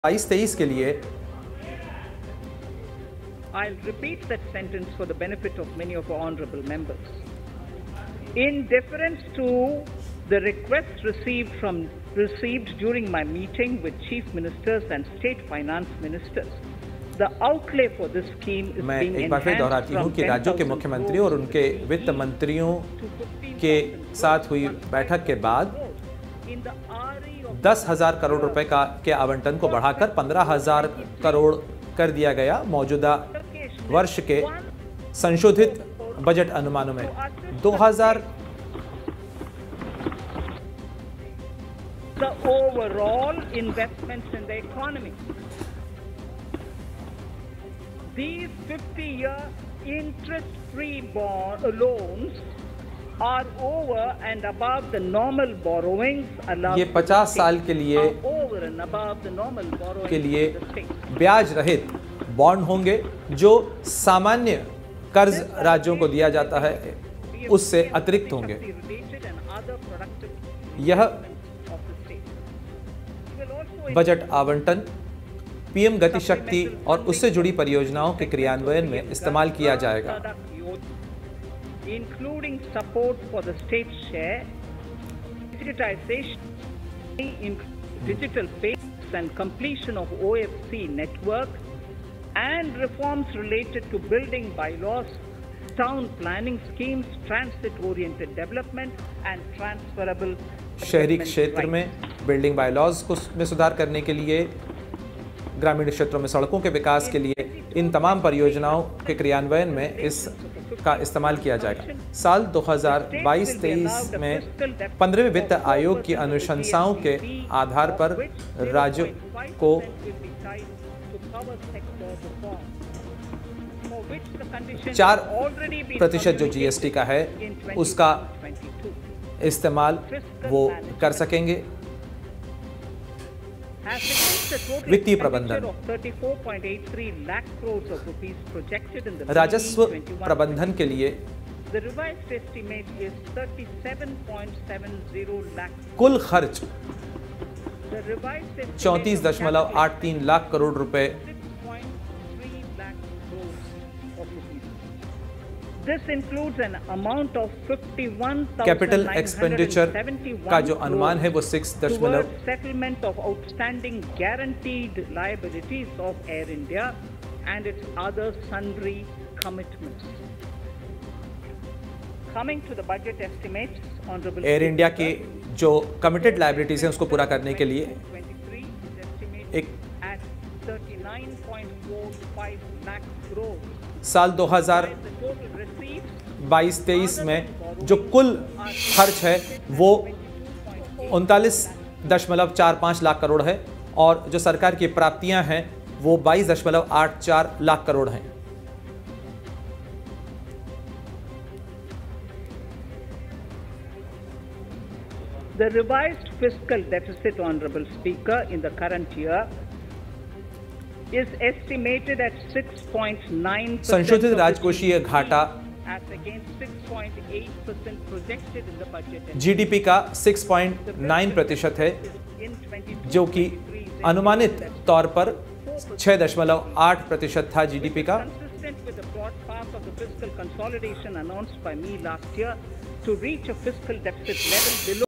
22-23 के लिए I'll repeat that sentence for the benefit of many of our honorable members. In deference to the request received during my meeting with chief ministers and state finance ministers, the outlay for this scheme is मैं being एक बार फिर दोहराती हूँ कि राज्यों के मुख्यमंत्री और उनके वित्त मंत्रियों के साथ हुई बैठक के बाद 10,000 करोड़ रुपए के आवंटन को बढ़ाकर 15,000 करोड़ कर दिया गया। मौजूदा वर्ष के संशोधित बजट अनुमानों में 2000 the overall investments in the economy. These 50-year interest-free loans are over and above the normal borrowings allowed. ये 50 साल के लिए over and above the normal borrowings के लिए of the state. ब्याज रहित बॉन्ड होंगे जो सामान्य कर्ज राज्यों को दिया जाता है उससे अतिरिक्त होंगे। यह बजट आवंटन पीएम गति शक्ति और उससे जुड़ी परियोजनाओं के क्रियान्वयन में इस्तेमाल किया जाएगा। Including support for the state share, digitization in digital payments and completion of OFC network, and reforms related to building bylaws, town planning schemes, transit-oriented development, and transferable. शहरी क्षेत्र में बिल्डिंग बायलॉज को में सुधार करने के लिए, ग्रामीण क्षेत्रों में सड़कों के विकास के लिए, इन तमाम परियोजनाओं के क्रियान्वयन में इसका इस्तेमाल किया जाएगा। साल 2022-23 में 15वें वित्त आयोग की अनुशंसाओं के आधार पर राज्यों को 4% जो जीएसटी का है उसका इस्तेमाल वो कर सकेंगे। वित्तीय प्रबंधन, राजस्व प्रबंधन के लिए कुल खर्च 34.83 लाख करोड़ रुपए। This includes an amount of 51,971 capital expenditure का जो अनुमान है वो 6. settlement of outstanding guaranteed liabilities of Air India and its other sundry commitments. Coming to the budget estimates, Honorable Air India के जो कमिटेड लायबिलिटीज हैं उसको पूरा करने के लिए एक 39.45 lakh crore. साल 2022-23 में जो कुल खर्च है वो 39.45 लाख करोड़ है और जो सरकार की प्राप्तियां हैं वो 22.84 लाख करोड़ हैं। The revised fiscal deficit, Honorable Speaker, in the current year is estimated at 6.9%. संशोधित राजकोषीय घाटा as against 6.8% projected in the budget. GDP का 6.9% है जो कि अनुमानित तौर पर 6.8% था जीडीपी का। Consistent with the broad path of the fiscal consolidation announced by me last year to reach a fiscal deficit level below